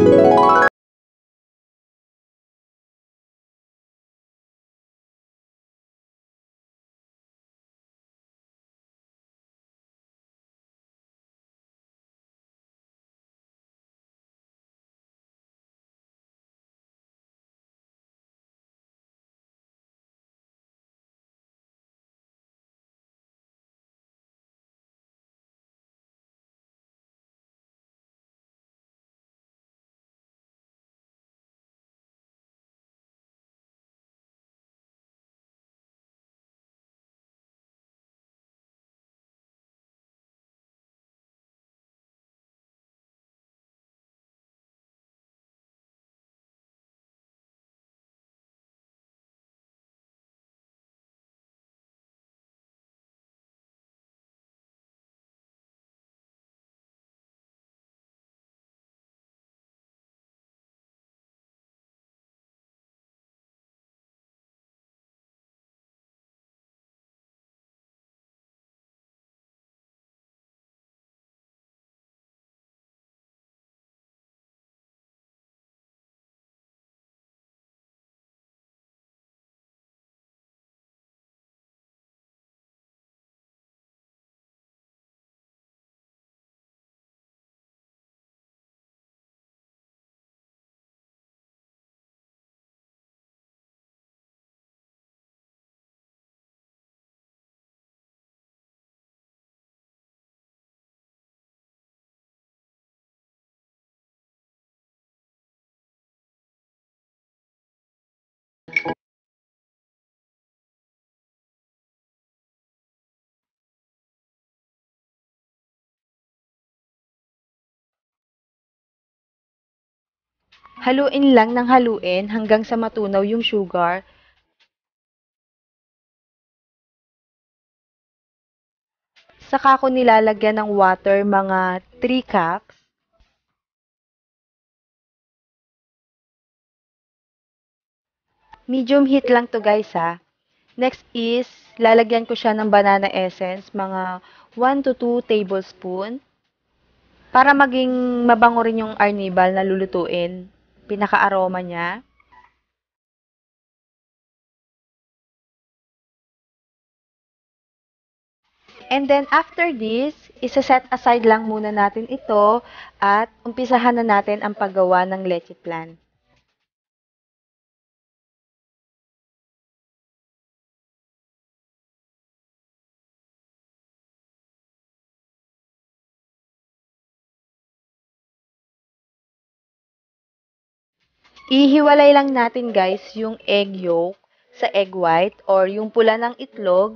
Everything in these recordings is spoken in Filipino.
Haluin lang ng haluin hanggang sa matunaw yung sugar. Saka ko nilalagyan ng water mga 3 cups. Medium heat lang to guys ha. Next is, lalagyan ko siya ng banana essence, mga 1 to 2 tablespoon. Para maging mabango rin yung arnibal na lulutuin. Pinaka-aroma niya. And then after this, isa-set aside lang muna natin ito at umpisahan na natin ang paggawa ng leche flan. Ihiwalay lang natin guys yung egg yolk sa egg white or yung pula ng itlog.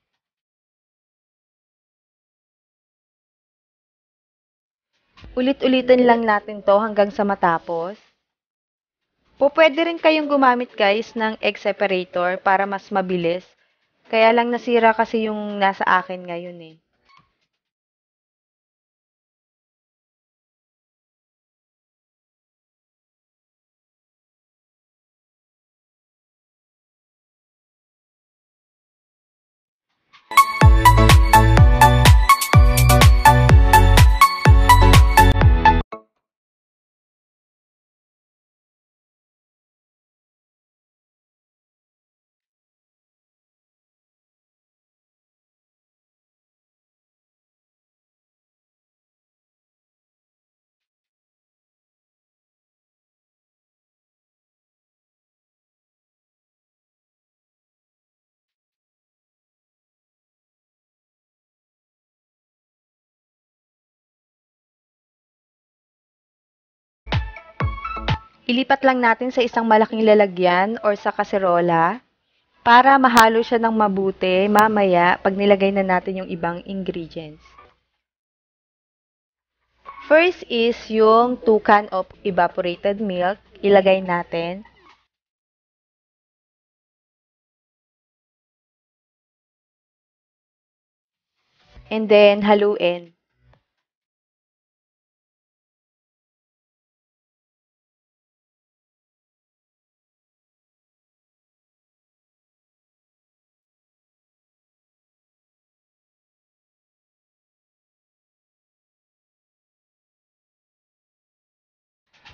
Ulit-ulitin lang natin to hanggang sa matapos. Pwede rin kayong gumamit guys ng egg separator para mas mabilis. Kaya lang nasira kasi yung nasa akin ngayon eh. Ilipat lang natin sa isang malaking lalagyan or sa kaserola para mahalo siya ng mabuti mamaya pag nilagay na natin yung ibang ingredients. First is yung 2 can of evaporated milk. Ilagay natin. And then, haluin.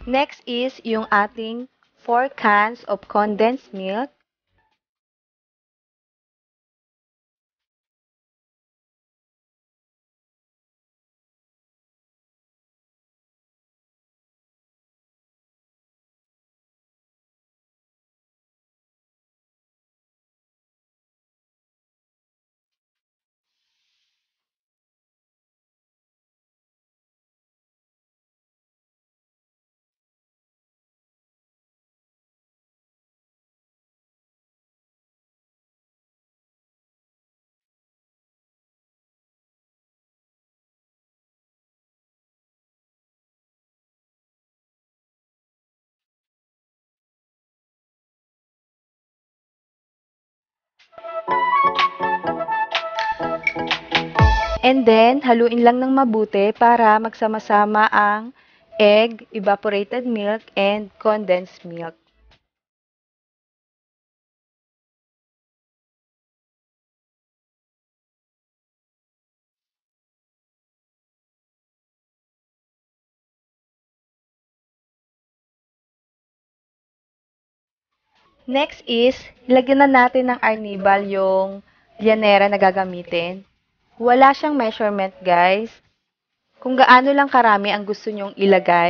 Next is yung ating 4 cans of condensed milk. And then, haluin lang ng mabuti para magsama-sama ang egg, evaporated milk, and condensed milk. Next is, ilagyan na natin ng arnibal yung lyanera na gagamitin. Wala siyang measurement, guys. Kung gaano lang karami ang gusto nyong ilagay.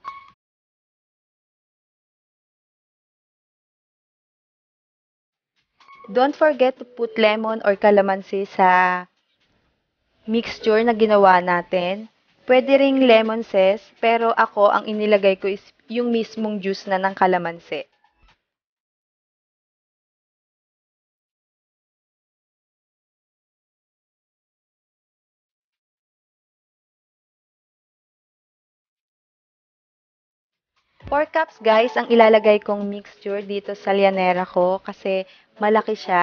Don't forget to put lemon or calamansi sa mixture na ginawa natin. Pwede ring lemon zest, pero ako ang inilagay ko is yung mismong juice na ng kalamansi. Four cups guys ang ilalagay kong mixture dito sa lyanera ko kasi malaki siya.